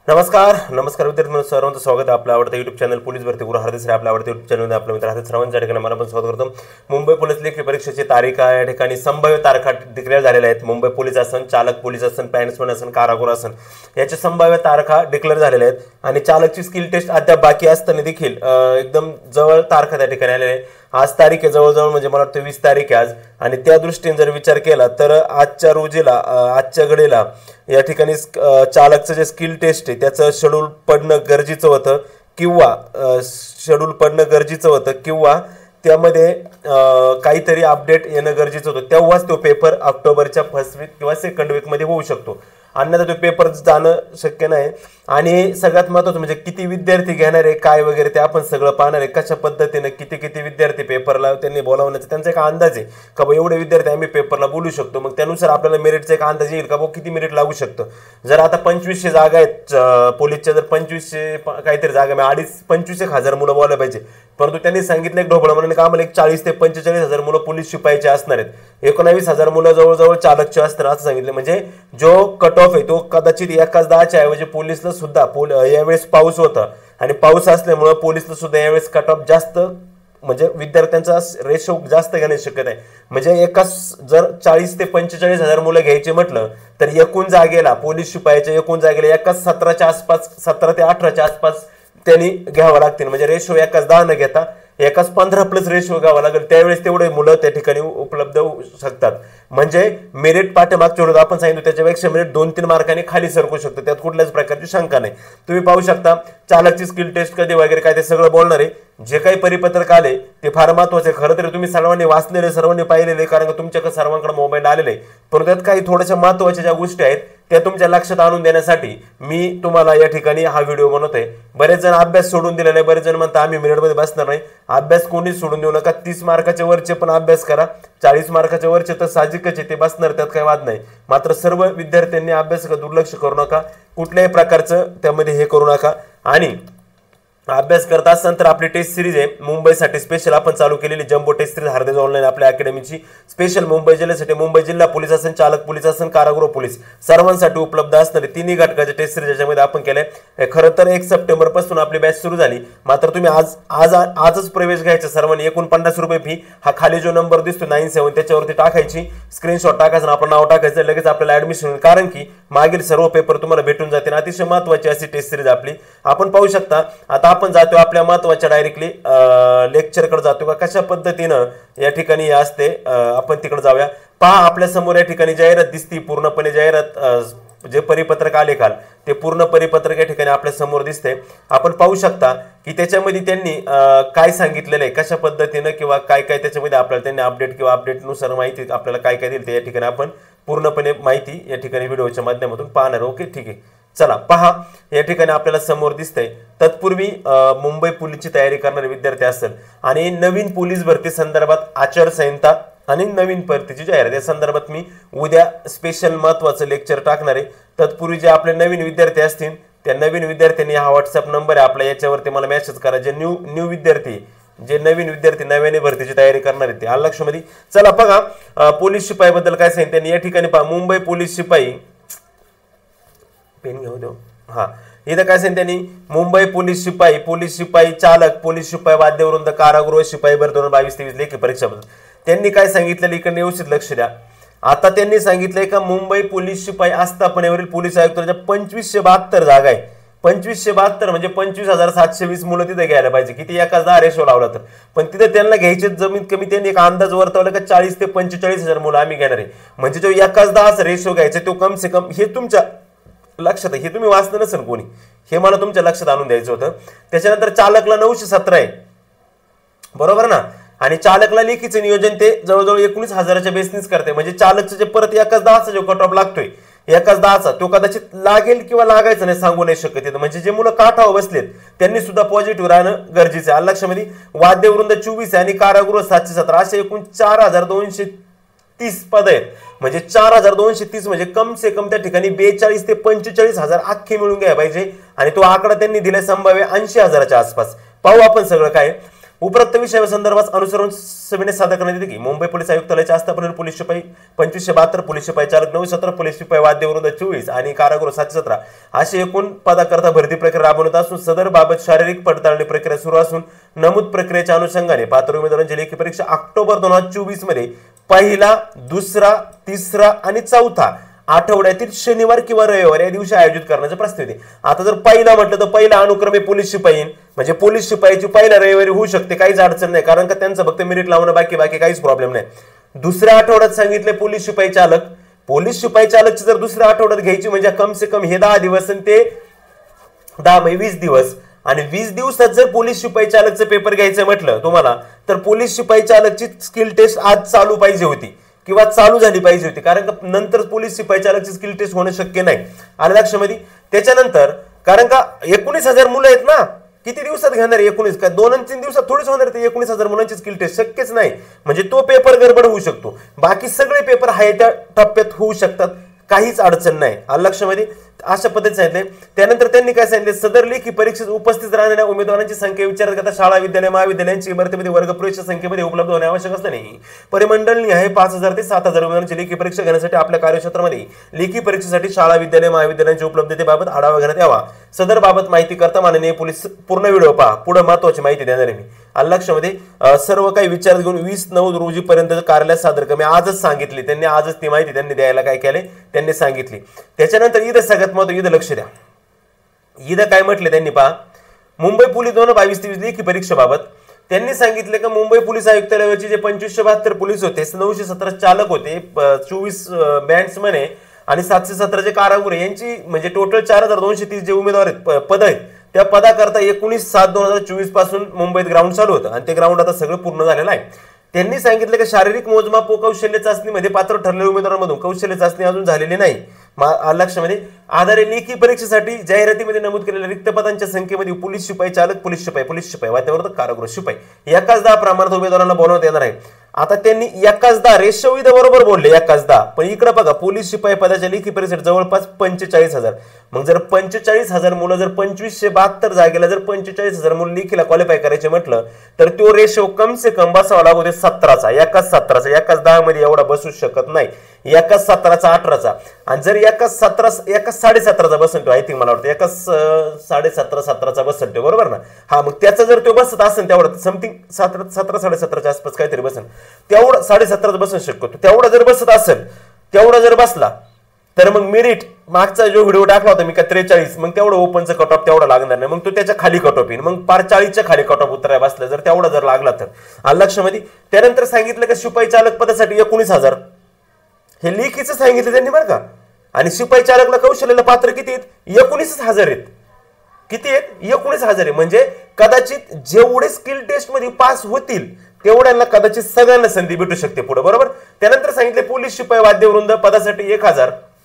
नमस्कार विद्यार्थी सर्वांचं स्वागत आहे आपल्या आवडत्या YouTube चॅनल पोलीस भरती गुरु हरदेस आपल्या आवडत्या YouTube चॅनलमध्ये आपल्या मित्र हार्दिक सर्वांच्या ठिकाणी मला पण स्वागत करतो। मुंबई पोलीस लेखी परीक्षेची तारीख या ठिकाणी संभाव्य तारखा डिक्लेअर झालेल्या आहेत। मुंबई पोलीस आसन, चालक पोलीस आसन, पॅन्समन आसन, कारागृह आसन याच्या संभाव्य तारखा डिक्लेअर झालेल्या आहेत आणि चालकची स्किल टेस्ट अद्याप बाकी असताना देखील एकदम जवळ तारखा त्या ठिकाणी आलेल्या आहेत। आज तारीख आहे जवळजवळ म्हणजे मला वाटतं 20 तारीख आहे आज आणि त्या दृष्टीने जर विचार केला तर आजच्या रोजीला आजच्या घडीला या ठिकाणी चालकचं जे स्किल टेस्ट आहे त्याचं शेड्यूल पडणं गरजेचं होतं किंवा त्यामध्ये काहीतरी अपडेट येणं गरजेचं होतं तेव्हाच तो पेपर ऑक्टोबरच्या फर्स्ट वीक किंवा सेकंड वीक मध्ये होऊ शकतो। अन्यथा तो पेपर जाणं शक्य नाही आणि सगळ्यात महत्त्वाचं म्हणजे किती विद्यार्थी घेणार आहे काय वगैरे ते आपण सगळं पाहणार आहे। कशा पद्धतीने किती विद्यार्थी पेपरला त्यांनी बोलावण्याचा त्यांचा एक अंदाज आहे का बा एवढे विद्यार्थी आम्ही पेपरला बोलू शकतो, मग त्यानुसार आपल्याला मेरिटचा एक अंदाज येईल का बा किती मेरिट लागू शकतं। जर आता 2500 जागा आहेत पोलीसच्या, जर 2500 काहीतरी जागा म्हणजे 25,000 मुलं बोलायला पाहिजे, परंतु त्यांनी सांगितलं एक ढोबळ म्हणून का आम्हाला 40 ते 45,000 मुलं पोलीस शिपाईचे असणार आहेत, 19,000 मुलं जवळजवळ चालकचे असणार असं सांगितलं। म्हणजे जो कट ऑफ आहे तो कदाचित एकाच 10च्या ऐवजी पोलीसला सुद्धा यावेळेस पाऊस होता आणि पाऊस असल्यामुळे पोलीसला सुद्धा यावेळेस कट ऑफ जास्त म्हणजे विद्यार्थ्यांचा रेशो जास्त घेण्याची शक्यता आहे। म्हणजे एकाच जर 40 ते 45,000 मुलं घ्यायचे म्हटलं तर एकूण जागेला पोलीस शिपाईच्या एकूण जागेला एकाच 17च्या आसपास 17 ते 18च्या आसपास त्यांनी घ्यावं लागतील। म्हणजे रेशो एकाच 10 न घेता एकाच 15+ रेशो घ्यावा लागेल, त्यावेळेस तेवढे मुलं त्या ठिकाणी उपलब्ध होऊ शकतात। म्हणजे मेरिट पाठीमागच्या वेळेस आपण सांगितलं त्याच्यापेक्षा मेरिट 2-3 मार्कांनी खाली सरकू शकतं, त्यात कुठल्याच प्रकारची शंका नाही। तुम्ही पाहू शकता चालकची स्किल टेस्ट कधी वगैरे काय ते सगळं बोलणार आहे। जे काही परिपत्रक आले ते फार महत्त्वाचे आहे। खरं तर तुम्ही सर्वांनी वाचलेले सर्वांनी पाहिलेले कारण तुमच्याकडे सर्वांकडे मोबाईल आलेले, पण त्यात काही थोड्याशा महत्त्वाच्या ज्या गोष्टी आहेत त्या तुमच्या लक्षात आणून देण्यासाठी मी तुम्हाला या ठिकाणी हा व्हिडिओ बनवतोय। बरेच जण अभ्यास सोडून दिलेला आहे, बरेच जण म्हणतात आम्ही मेरिटमध्ये बसणार नाही। अभ्यास कोणीच सोडून देऊ नका, 30 मार्काच्या वरचे पण अभ्यास करा, 40 मार्काच्या वरचे तर साहजिकच आहे ते बसणार, त्यात काही वाद नाही। मात्र सर्व विद्यार्थ्यांनी अभ्यास दुर्लक्ष करू नका, कुठल्याही प्रकारचं त्यामध्ये हे करू नका आणि अभ्यास करत असाल तर आपली टेस्ट सिरीज आहे मुंबईसाठी स्पेशल आपण चालू केलेली जम्बो टेस्ट सिरीज हरदेस ऑनलाईन आपल्या अकॅडमीची स्पेशल मुंबई जिल्ह्यासाठी मुंबई जिल्हा पोलीस आसन, चालक पोलीस आसन, कारागृह पोलीस सर्वांसाठी उपलब्ध असणारे तिन्ही घटकाचे टेस्ट सिरीज याच्यामध्ये आपण केले। खरं तर 1 सप्टेंबर पासून आपली बॅच सुरू झाली, मात्र तुम्ही आजच प्रवेश घ्यायचा सर्वांनी। 49 रुपये फी, हा खाली जो नंबर दिसतो 97 त्याच्यावरती टाकायची, स्क्रीनशॉट टाकायचं आणि आपलं नाव टाकायचं, लगेच आपल्याला ऍडमिशन होईल कारण की मागील सर्व पेपर तुम्हाला भेटून जातील। अतिशय महत्त्वाची अशी टेस्ट सिरीज आपली आपण पाहू शकता। आता आपण जातो आपल्या महत्त्वाच्या डायरेक्टली लेक्चरकडे जातो का कशा पद्धतीनं या ठिकाणी असते आपण तिकडे जाऊया। पहा आपल्या समोर या ठिकाणी जाहिरात दिसती, पूर्णपणे जाहिरात जे परिपत्रक आले काल ते पूर्ण परिपत्रक या ठिकाणी आपल्या समोर दिसते। आपण पाहू शकता की त्याच्यामध्ये त्यांनी काय सांगितलेलं आहे, कशा पद्धतीनं किंवा काय काय त्याच्यामध्ये आपल्याला त्यांनी अपडेट किंवा अपडेटनुसार माहिती आपल्याला काय काय दिली ते या ठिकाणी आपण पूर्णपणे माहिती या ठिकाणी व्हिडिओच्या माध्यमातून पाहणार। ओके ठीक आहे, चला पहा या ठिकाणी आपल्याला समोर दिसतंय। तत्पूर्वी मुंबई पोलीसची तयारी करणारे विद्यार्थी असेल आणि नवीन पोलीस भरती संदर्भात आचारसंहिता आणि नवीन भरतीची जाहिरात या संदर्भात मी उद्या स्पेशल महत्त्वाचं लेक्चर टाकणार आहे। तत्पूर्वी जे आपले नवीन विद्यार्थी असतील त्या नवीन विद्यार्थ्यांनी हा व्हॉट्सअप नंबर आहे आपला, याच्यावरती मला मेसेज करा। जे न्यू विद्यार्थी जे नवीन विद्यार्थी नव्याने भरतीची तयारी करणार आहेत ते आलं लक्षामध्ये। चला बघा पोलीस शिपाई बद्दल काय सांगितलं त्यांनी या ठिकाणी पहा मुंबई पोलीस शिपाई पेन घेऊ देऊ हा इथं काय सांगितलं त्यांनी मुंबई पोलीस शिपाई चालक पोलीस शिपाई वाद्यवृंद कारागृह शिपाई भरती 2022-23 लेखी परीक्षा बद्दल त्यांनी काय सांगितलं इकडे व्यवस्थित लक्ष द्या। आता त्यांनी सांगितलंय का मुंबई पोलीस शिपाई आस्थापनेवरील पोलीस आयुक्तांच्या 2572 जागा आहे। 2572 म्हणजे 25,720 मुलं तिथे घ्यायला पाहिजे, किती एकाच 10 रेशो लावला तर, पण तिथे त्यांना घ्यायचे जमीन कमी त्यांनी एक अंदाज वर्तवला का 40 ते 45,000 मुलं आम्ही घेणार आहे। म्हणजे जो एकाच 10 रेशो घ्यायचा तो कम से कम हे तुमच्या लक्षात आहे, हे तुम्ही वाचलं नसेल कोणी, हे मला तुमच्या लक्षात आणून द्यायचं होतं। त्याच्यानंतर चालकला 917 आहे बरोबर ना, आणि चालकला लेखीचे नियोजन ते जवळजवळ 19,000च्या बेसनीच करते। म्हणजे चालकचं जे परत एकाच 10चा जो कट ऑफ लागतोय एकाच 10चा तो कदाचित लागेल किंवा लागायचं नाही सांगू नाही शकत येतं। म्हणजे जे मुलं काठावर बसलेत त्यांनी सुद्धा पॉझिटिव्ह राहणं गरजेचं आहे लक्षामध्ये। वाद्यवृंद 24 आणि कारागृह 717 असे एकूण 4,230 पद आहेत। म्हणजे 4,230 म्हणजे कम से कम त्या ठिकाणी 42 ते 45,000 अख्खे मिळून घ्यायला पाहिजे आणि तो आकडा त्यांनी दिला संभाव्य 80,000च्या आसपास। पाहू आपण सगळं काय उपरोक्त विषयासंदर्भात अनुसरून समितीने सादर करण्यात येते की मुंबई पोलीस आयुक्तालयाचे आस्थापनेवर पोलीस शिपाई 2572, पोलीस शिपाई चालक 917, पोलीस शिपाई वाद्यवृंद 24 आणि कारागृह 717 अशी एकूण पदाकरता भरती प्रक्रिया राबवण्यात असून सदर बाबत शारीरिक पडताळणी प्रक्रिया सुरू असून नमूद प्रक्रियेच्या अनुषंगाने पात्र उमेदवारांची लेखी परीक्षा ऑक्टोबर 2024 मध्ये पहिला, दुसरा, तिसरा आणि चौथा आठवड्यातील शनिवार किंवा रविवार या दिवशी आयोजित करण्याचे प्रस्ताव आहे. आता जर पहिला म्हटलं तर पहिला अनुक्रमे पोलीस शिपाई, म्हणजे पोलीस शिपाईची पहिल्या रविवारी होऊ शकते, काहीच अडचण नाही, कारण का त्यांचं फक्त मेरिट लावणं बाकी काहीच प्रॉब्लेम नाही. दुसऱ्या आठवड्यात सांगितले पोलीस शिपाई चालक, पोलीस शिपाई चालकची जर दुसऱ्या आठवड्यात घ्यायची म्हणजे कम से कम हे 10 दिवस आणि ते 10 म्हणजे 20 दिवस, आणि 20 दिवसात जर पोलीस शिपाई चालकचं पेपर घ्यायचं म्हटलं तुम्हाला तर पोलीस शिपाई चालकची स्किल टेस्ट आज चालू पाहिजे होती किंवा चालू झाली पाहिजे होती, कारण का नंतर पोलीस शिपाई चालकची स्किल टेस्ट होणं शक्य नाही. आणि लक्षामध्ये त्याच्यानंतर कारण का 19,000 मुलं आहेत ना, किती दिवसात घेणार? 19 का 2-3 दिवसात थोडीच होणार ते 19,000 मुलांची स्किल टेस्ट? शक्यच नाही. म्हणजे तो पेपर गडबड होऊ शकतो, बाकी सगळे पेपर आहे त्या टप्प्यात होऊ शकतात, काहीच अडचण नाही. आलं लक्षामध्ये? अशा पद्धतीने सांगितले. त्यानंतर त्यांनी काय सांगितले, सदर लेखी परीक्षेत उपस्थित राहणाऱ्या उमेदवारांची संख्या विचारात घेता शाळा, विद्यालय, महाविद्यालयांची इमारतीमध्ये वर्ग पुरेशा संख्येमध्ये उपलब्ध होणे आवश्यक असल्याने परिमंडळाने आहे 5,000 ते 7,000 उमेदवारांची लेखी परीक्षा घेण्यासाठी आपल्या कार्यक्षेत्रामध्ये लेखी परीक्षेसाठी शाळा, विद्यालय, महाविद्यालयांची उपलब्धतेबाबत आढावा घेण्यात यावा. सदर बाबत माहिती करता माननीय पोलीस पूर्ण व्हिडिओ पहा, पुढे महत्वाची माहिती देणार आहे मी. आलं लक्षामध्ये? सर्व काही विचारात घेऊन 20/9 रोजी पर्यंत कार्यालयात सादर कर. मी आजच सांगितली त्यांनी, आजच ती माहिती त्यांनी द्यायला काय केले त्यांनी सांगितली. त्याच्यानंतर इथं सगळ्यात महत्व, इथं लक्ष द्या. इथं काय म्हटले त्यांनी पहा, मुंबई पोलीस 2022-23 लेखी परीक्षेबाबत त्यांनी सांगितले की मुंबई पोलीस आयुक्तालयावरचे जे 2572 पोलीस होते, 917 चालक होते, 24 बँड्समन आणि 717 कारागृह यांची म्हणजे टोटल 4230 जे उमेदवार आहेत पद आहेत, त्या पदाकरता 19/7/2024 पासून मुंबईत ग्राउंड चालू होतं आणि ते ग्राउंड आता सगळं पूर्ण झालेलं आहे. त्यांनी सांगितलं की शारीरिक मोजमाप व कौशल्य चाचणीमध्ये पात्र ठरलेल्या उमेदवारांमधून कौशल्य चाचणी अजून झालेली नाही. लक्षामध्ये आधारे लेखी परीक्षेसाठी जाहिरातीमध्ये नमूद केलेल्या रिक्त पदांच्या संख्येमध्ये पोलीस शिपाई चालक, पोलीस शिपाई वातावरण कारागृह शिपाई एकाच 10 प्रमाणात उमेदवारांना बोलवण्यात येणार आहे. आता त्यांनी एकाच 10 रेशो इथं बरोबर बोलले, एकाच 10, पण इकडे बघा पोलीस शिपाई पदाच्या लेखी परीक्षेत जवळपास 45,000. मग जर 45,000 मुलं जर 2572 जागेला जर 45,000 मुलं लेखीला क्वालिफाय करायचे म्हटलं तर तो रेशो कम से कम बसावा लागू दे 17चा, एकाच 17चा, एकाच 10 मध्ये एवढा बसू शकत नाही, एकाच 17चा 18चा, आणि जर एकाच 17.5चा बसन ठेव, आय थिंक मला वाटतं एकाच 17.5-17चा बसन ठेव, बरोबर ना? हा, मग त्याचा जर तो बसत असेल तेवढा समथिंग 17-17.5च्या आसपास काहीतरी बसन, तेवढं 17.5 बसन शकतो, तेवढा जर बसत असेल, तेवढा जर बसला तर मग मेरिट मागचा जो व्हिडिओ टाकला होता मी का 43, मग तेवढं ओपनचं कट ऑफ तेवढा लागणार नाही, मग तो त्याच्या खाली कट ऑफ येईल, मग 40च्या खाली कट ऑफ उतरायला बसला जर तेवढा जर लागला तर. आलं लक्षामध्ये? त्यानंतर सांगितलं की शिपाई चालक पदासाठी 19,000 हे लेखीचं सांगितलं त्यांनी बरं का, आणि शिपाई चालकला कौशल्याला पात्र किती आहेत? 19,000 आहेत. किती आहेत? 19,000 आहे. म्हणजे कदाचित जेवढे स्किल टेस्ट मध्ये पास होतील तेवढ्यांना कदाचित सगळ्यांना संधी भेटू शकते पुढे, बरोबर? त्यानंतर सांगितले पोलीस शिपाई वाद्यवृंद पदासाठी 1,000,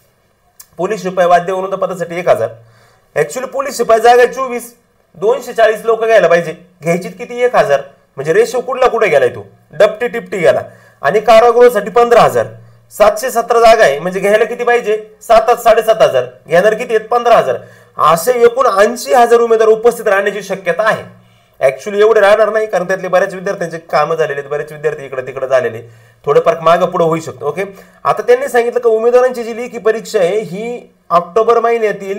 पोलीस शिपाई वाद्यवृंद पदासाठी 1,000. ऍक्च्युअली पोलीस शिपाई जागा 24, 240 लोक घ्यायला पाहिजे, घ्यायची किती? 1,000. म्हणजे रेशो कुठे गेलाय तो डपटी टिपटी गेला. आणि कारागृहासाठी 15,000, 717 जागा आहे, म्हणजे घ्यायला किती पाहिजे? 7,000-7,500, घेणार किती आहेत? 15,000. असे एकूण 80,000 उमेदवार उपस्थित राहण्याची शक्यता आहे. ऍक्च्युअली एवढे राहणार नाही, कारण त्यातले बऱ्याच विद्यार्थ्यांचे कामं झालेले आहेत, बरेच विद्यार्थी इकडे तिकडे झालेले, थोडंफार मागं पुढे होऊ शकतो. ओके, आता त्यांनी सांगितलं की उमेदवारांची जी लेखी परीक्षा आहे ही ऑक्टोबर महिन्यातील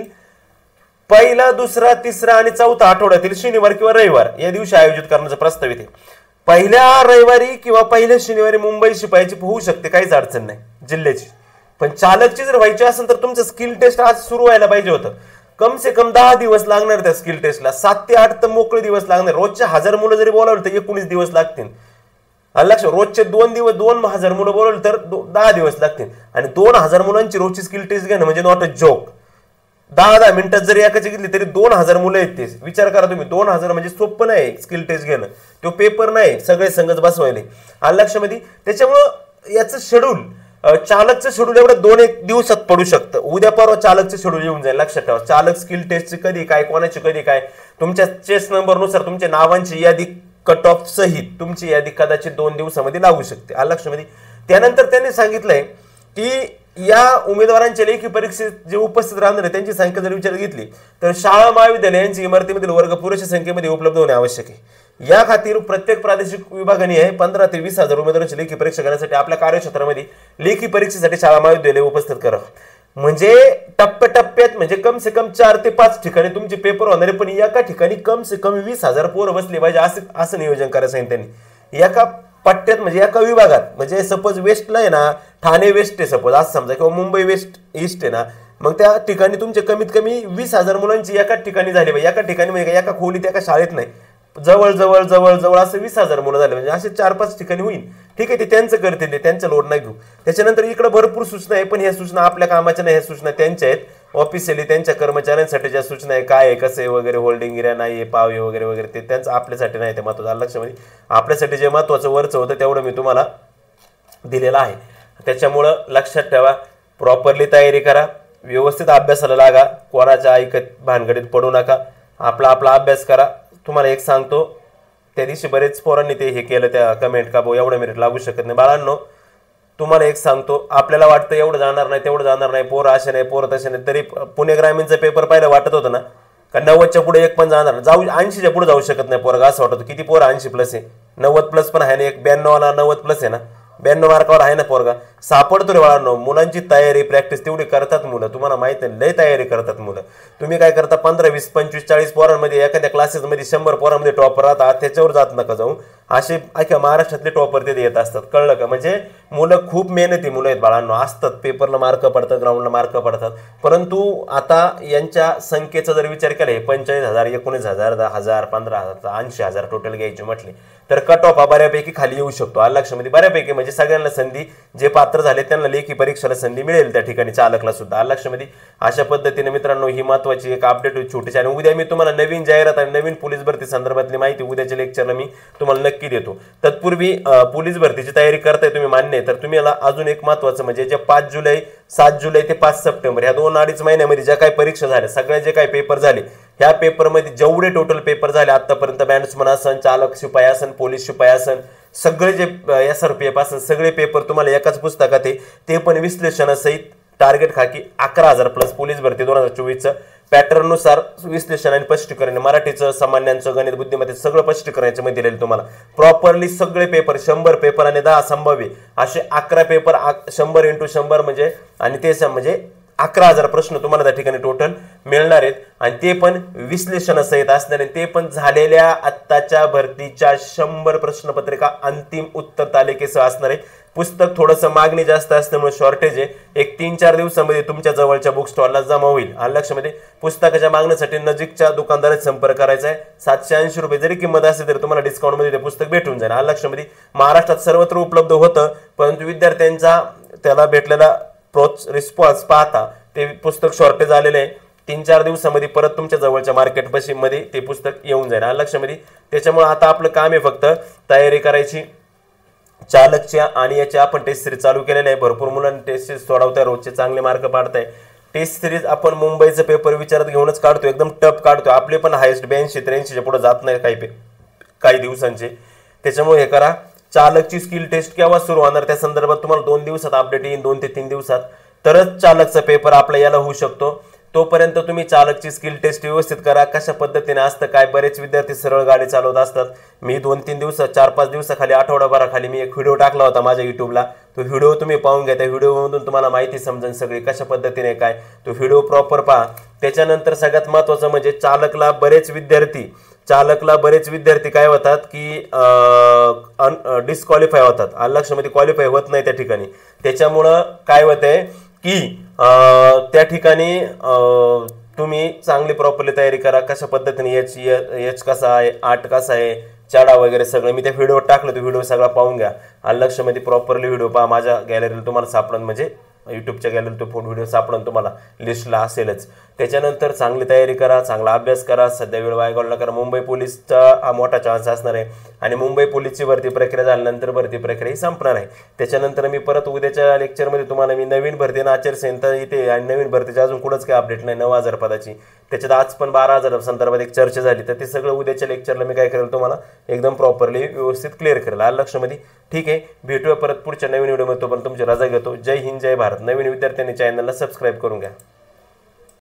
पहिला, दुसरा, तिसरा आणि चौथा आठवड्यातील शनिवार किंवा रविवार या दिवशी आयोजित करण्याचा प्रस्ताव येते. पहिल्या रविवारी किंवा पहिल्या शनिवारी मुंबई शिपाईची होऊ शकते, काहीच अडचण नाही जिल्ह्याची. पण चालकची जर व्हायची असेल तर तुमचं स्किल टेस्ट आज सुरू व्हायला पाहिजे होतं. कम से कम 10 दिवस लागणार त्या स्किल टेस्टला, 7 ते 8 तर मोकळे दिवस लागणार. रोजचे 1000 मुलं जरी बोलावलं तर 19 दिवस लागतील. लक्ष, रोजचे 2,000 मुलं बोलवलं तर 10 दिवस लागतील. आणि 2,000 मुलांची रोजची स्किल टेस्ट घेणं म्हणजे नॉट अ जोक. 10-10 मिनिटात जरी एकाची घेतली तरी 2,000 मुलं आहेत. तेच विचार करा तुम्ही, 2,000 म्हणजे सोपं नाही स्किल टेस्ट घेणं, तो पेपर नाही सगळे संगत बसवायले. आलं लक्षामध्ये? त्याच्यामुळं याचं शेड्यूल, चालकचं शेड्यूल एवढं 2-1 दिवसात पडू शकतं. उद्या परवा चालकचं शेड्यूल येऊन जाईल. लक्षात ठेवा, चालक स्किल टेस्टची कधी काय, कोणाची कधी काय, तुमच्या चेस नंबरनुसार तुमच्या नावांची यादी कट ऑफ सहित तुमची यादी कदाचित 2 दिवसामध्ये लागू शकते. आलं लक्षामध्ये? त्यानंतर त्यांनी सांगितलंय की या उमेदवारांच्या लेखी परीक्षेत जे उपस्थित राहणार आहे त्यांची संख्या जर विचारात घेतली तर शाळा महाविद्यालयांची इमारतीमधील वर्ग पुरेशा संख्येमध्ये उपलब्ध होणे आवश्यक आहे. या खातीर प्रत्येक प्रादेशिक विभागाने 15 ते 20,000 उमेदवारांची लेखी परीक्षा घेण्यासाठी आपल्या कार्यक्षेत्रामध्ये लेखी परीक्षेसाठी शाळा महाविद्यालय उपस्थित करा। म्हणजे टप्प्याटप्प्यात म्हणजे कम से कम 4 ते 5 ठिकाणी तुमचे पेपर होणारे, पण एका ठिकाणी कम से कम 20,000 पोरं बसले पाहिजे असं नियोजन करायचं आहे त्यांनी एका पट्ट्यात, म्हणजे एका विभागात। म्हणजे सपोज वेस्टला आहे ना, ठाणे वेस्ट आहे सपोज असं समजा, किंवा मुंबई वेस्ट ईस्ट आहे ना, मग त्या ठिकाणी तुमचे कमीत कमी 20,000 मुलांची एकाच ठिकाणी झाली पाहिजे। एका ठिकाणी म्हणजे एका खोलीत एका शाळेत नाही, जवळ जवळ जवळ जवळ असं 20,000 मुलं झाले, म्हणजे असे 4-5 ठिकाणी होईल। ठीक आहे, ते त्यांचं करतील, ते त्यांचं लोड नाही घेऊ। त्याच्यानंतर इकडे भरपूर सूचना आहे, पण ह्या सूचना आपल्या कामाच्या नाही, ह्या सूचना त्यांच्या आहेत ऑफिशियली, त्यांच्या कर्मचाऱ्यांसाठी ज्या सूचना आहे, काय आहे कसं आहे वगैरे, होल्डिंग एरिया नाही पावे वगैरे वगैरे, ते त्यांचं आपल्यासाठी नाही, ते महत्त्वाचं लक्षामध्ये। आपल्यासाठी जे महत्त्वाचं वरचं होतं तेवढं मी तुम्हाला दिलेलं आहे। त्याच्यामुळं लक्षात ठेवा, प्रॉपरली तयारी करा, व्यवस्थित अभ्यासाला लागा, कोणाच्या ऐकत भानगडीत पडू नका, आपला अभ्यास करा। तुम्हाला एक सांगतो, त्या दिवशी बरेच पोरांनी ते हे केलं त्या कमेंट का भाऊ एवढं मेरिट लागू शकत नाही। बाळांनो, तुम्हाला एक सांगतो, आपल्याला वाटतं एवढं जाणार नाही तेवढं जाणार नाही, पोरं असे नाही पोरं तसे नाही, तरी पुणे ग्रामीणचा पेपर पाहिलं वाटत होतं ना का 90च्या पुढे एक पण जाणार, जाऊ 80च्या पुढे जाऊ शकत नाही पोरं, असं वाटतं। किती पोरं 80+ आहे, 90+ पण आहे ना, एक 92 90+ आहे ना, 92 मार्कावर आहे ना पोरगा, सापडतो रे बाळांनो। मुलांची तयारी प्रॅक्टिस तेवढी करतात मुलं, तुम्हाला माहिती आहे लय तयारी करतात मुलं। तुम्ही काय करता, 15 20 25 40 पोरांमध्ये एखाद्या क्लासेसमध्ये 100 पोरांमध्ये टॉपर राहतात, त्याच्यावर जात नका जाऊ। असे अख्ख्या महाराष्ट्रातले टॉपर ते येत असतात, कळलं का? म्हणजे मुलं खूप मेहनती मुलं आहेत बाळांनो, असतात पेपरला मार्क पडतात, ग्राउंडला मार्क पडतात, परंतु आता यांच्या संख्येचा जर विचार केला, 45,000 19,000 10,000 15,000 80,000 टोटल घ्यायची म्हटली तर कट ऑफ हा बऱ्यापैकी खाली येऊ शकतो। लक्षामध्ये बऱ्यापैकी म्हणजे सगळ्यांना संधी, जे पात्र झाले त्यांना लेखी परीक्षेला संधी मिळेल, त्या ठिकाणी चालकला सुद्धा। लक्षामध्ये अशा पद्धतीने मित्रांनो ही महत्त्वाची एक अपडेट होती छोटीशी, आणि उद्या मी तुम्हाला नवीन जाहिरात आणि नवीन पोलीस भरती संदर्भातली माहिती उद्याच्या लेक्चरला मी तुम्हाला नक्की देतो। तत्पूर्वी पोलीस भरतीची तयारी करताय तुम्ही, मान्य आहे, तर तुम्ही याला अजून एक महत्त्वाचं म्हणजे जे 5 जुलै 7 जुलै ते 5 सप्टेंबर या 2-2.5 महिन्यामध्ये ज्या काही परीक्षा झाल्या, सगळ्या जे काही पेपर झाले, ह्या पेपरमध्ये जेवढे टोटल पेपर झाले आतापर्यंत, बॅट्समन असन, चालक शिपाई असन, पोलीस शिपाई असन, सगळे जे SRPF असन, सगळे पेपर तुम्हाला एकाच पुस्तकात आहे, ते पण विश्लेषणासहित टार्गेट खाकी 11,000+ पोलीस भरती 2024चं पॅटर्ननुसार विश्लेषण आणि स्पष्टीकरण, मराठीचं, सामान्यांचं, गणित, बुद्धिमत्तेचं सगळं स्पष्टीकरणाच्या मध्ये दिलेलं तुम्हाला प्रॉपरली सगळे पेपर, 100 पेपर आणि 10 संभाव्य असे 11 पेपर, 100 × 100 म्हणजे, आणि ते म्हणजे 11,000 प्रश्न तुम्हाला त्या ठिकाणी टोटल मिळणार आहेत, आणि ते पण विश्लेषणासहित असणार आहे। ते पण झालेल्या आत्ताच्या भरतीच्या 100 प्रश्नपत्रिका अंतिम उत्तर तालिकेसह असणार आहे। पुस्तक थोडंसं मागणी जास्त असल्यामुळे शॉर्टेज आहे, एक 3-4 दिवसांमध्ये तुमच्या जवळच्या बुक स्टॉलला जमा होईल। आणि लक्षामध्ये पुस्तकाच्या मागणीसाठी नजीकच्या दुकानदाराचा संपर्क करायचा आहे। 780 रुपये जरी किंमत असेल तरी तुम्हाला डिस्काउंटमध्ये ते पुस्तक भेटून जाईल। आणि लक्षामध्ये महाराष्ट्रात सर्वत्र उपलब्ध होतं, परंतु विद्यार्थ्यांचा त्याला भेटलेला रिस्पॉन्स पाहता ते पुस्तक शॉर्टेज आलेले आहे। 3-4 दिवसांमध्ये परत तुमच्या जवळच्या मार्केट मध्ये ते पुस्तक येऊन जाईल। लक्षामध्ये त्याच्यामुळे आता आपलं काम आहे फक्त तयारी करायची चालकच्या, आणि याची आपण टेस्ट सिरीज चालू केलेली आहे। भरपूर मुलांनी टेस्ट सिरीज सोडवताय, रोजचे चांगले मार्क पाडताय। टेस्ट सिरीज आपण मुंबईचा पेपर विचारात घेऊनच काढतो, एकदम टफ काढतो, आपले पण हायेस्ट 82-83च्या पुढे जात नाही काही दिवसांचे। त्याच्यामुळे हे करा। चालकची स्किल टेस्ट केव्हा सुरू होणार त्या संदर्भात तुम्हाला 2 दिवसात अपडेट येईल, 2 ते 3 दिवसात, तरच चालकचा पेपर आपला याला होऊ शकतो। तोपर्यंत तुम्ही चालकची स्किल टेस्ट व्यवस्थित करा, कशा पद्धतीने असतं काय। बरेच विद्यार्थी सरळ गाडी चालवत असतात। मी 2-3 दिवसात 4-5 दिवसाखाली आठवडाभराखाली मी एक व्हिडिओ टाकला होता माझ्या युट्यूबला, तो व्हिडिओ तुम्ही पाहून घ्या, त्या व्हिडिओमधून तुम्हाला माहिती समजेल सगळी कशा पद्धतीने काय, तो व्हिडिओ प्रॉपर पहा। त्याच्यानंतर सगळ्यात महत्त्वाचं म्हणजे चालकला बरेच विद्यार्थी काय होतात की डिस्क्वालिफाय होतात, लक्षामध्ये क्वालिफाय होत नाही त्या ठिकाणी। त्याच्यामुळं काय होतंय की त्या ठिकाणी तुम्ही चांगली प्रॉपरली तयारी करा, कशा पद्धतीने एच कसा आहे, 8 कसा आहे, चाडा वगैरे सगळं मी त्या व्हिडिओ टाकलं, तो व्हिडिओ सगळा पाहून घ्या। लक्षामध्ये प्रॉपरली व्हिडिओ पहा, माझ्या गॅलरीला तुम्हाला सापडून, म्हणजे यूट्यूबच्या गॅलरीला तो व्हिडिओ सापडून तुम्हाला लिस्टला असेलच। त्याच्यानंतर चांगली तयारी करा, चांगला अभ्यास करा, सध्या वेळ वाया घालू नका। मुंबई पोलीसचा हा मोठा चान्स असणार आहे, आणि मुंबई पोलीसची भरती प्रक्रिया झाल्यानंतर भरती प्रक्रिया ही संपणार आहे। त्याच्यानंतर मी परत उद्याच्या लेक्चरमध्ये तुम्हाला मी नवीन भरती आणि आचारसंहिता येते, आणि नवीन भरतीची अजून कुठंच काही अपडेट नाही 9,000 पदाची, त्याच्यात आज पण 12,000 संदर्भात एक चर्चा झाली, तर ते सगळं उद्याच्या लेक्चरला मी काय करेल तुम्हाला एकदम प्रॉपरली व्यवस्थित क्लिअर करेल। लक्षामध्ये ठीक आहे, भेटूया परत पुढच्या नवीन व्हिडिओमध्ये, तो पण तुमची रजा घेतो। जय हिंद, जय भारत। नवीन विद्यार्थ्यांनी चॅनलला सबस्क्राईब करून घ्या।